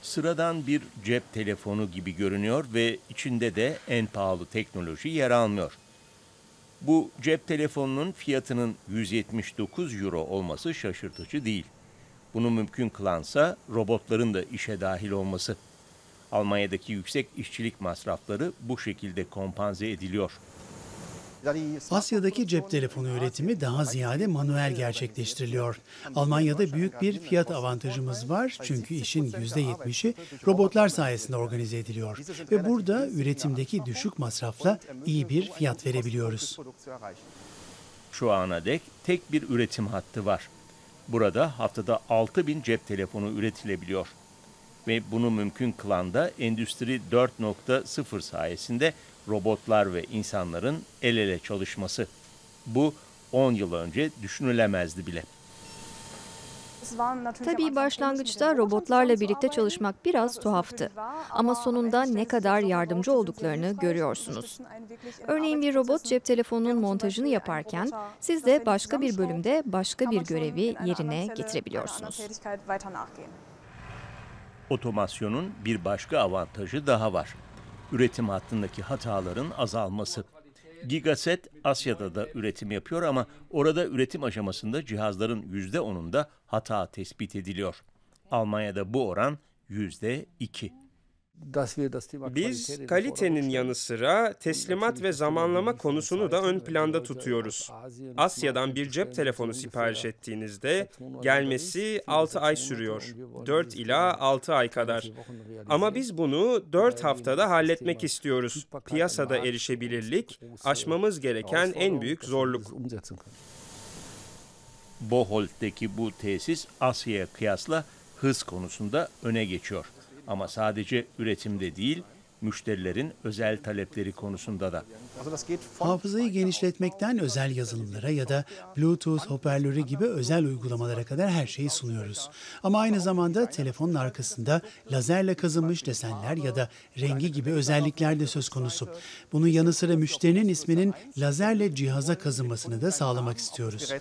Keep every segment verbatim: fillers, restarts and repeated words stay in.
Sıradan bir cep telefonu gibi görünüyor ve içinde de en pahalı teknoloji yer almıyor. Bu cep telefonunun fiyatının yüz yetmiş dokuz euro olması şaşırtıcı değil. Bunu mümkün kılansa robotların da işe dahil olması. Almanya'daki yüksek işçilik masrafları bu şekilde kompanze ediliyor. Asya'daki cep telefonu üretimi daha ziyade manuel gerçekleştiriliyor. Almanya'da büyük bir fiyat avantajımız var çünkü işin yüzde yetmişi robotlar sayesinde organize ediliyor. Ve burada üretimdeki düşük masrafla iyi bir fiyat verebiliyoruz. Şu ana dek tek bir üretim hattı var. Burada haftada altı bin cep telefonu üretilebiliyor. Ve bunu mümkün kılan da Endüstri dört nokta sıfır sayesinde robotlar ve insanların el ele çalışması. Bu on yıl önce düşünülemezdi bile. Tabii başlangıçta robotlarla birlikte çalışmak biraz tuhaftı. Ama sonunda ne kadar yardımcı olduklarını görüyorsunuz. Örneğin bir robot cep telefonunun montajını yaparken siz de başka bir bölümde başka bir görevi yerine getirebiliyorsunuz. Otomasyonun bir başka avantajı daha var. Üretim hattındaki hataların azalması. Gigaset Asya'da da üretim yapıyor ama orada üretim aşamasında cihazların yüzde onunda hata tespit ediliyor. Almanya'da bu oran yüzde iki. Biz kalitenin yanı sıra teslimat ve zamanlama konusunu da ön planda tutuyoruz. Asya'dan bir cep telefonu sipariş ettiğinizde gelmesi altı ay sürüyor. dört ila altı ay kadar. Ama biz bunu dört haftada halletmek istiyoruz. Piyasada erişebilirlik aşmamız gereken en büyük zorluk. Bocholt''deki bu tesis Asya'ya kıyasla hız konusunda öne geçiyor. Ama sadece üretimde değil, müşterilerin özel talepleri konusunda da. Hafızayı genişletmekten özel yazılımlara ya da Bluetooth hoparlörü gibi özel uygulamalara kadar her şeyi sunuyoruz. Ama aynı zamanda telefonun arkasında lazerle kazınmış desenler ya da rengi gibi özellikler de söz konusu. Bunun yanı sıra müşterinin isminin lazerle cihaza kazınmasını da sağlamak istiyoruz.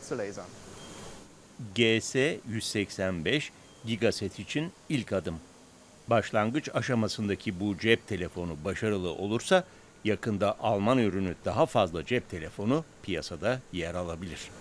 G S yüz seksen beş Gigaset için ilk adım. Başlangıç aşamasındaki bu cep telefonu başarılı olursa yakında Alman ürünü daha fazla cep telefonu piyasada yer alabilir.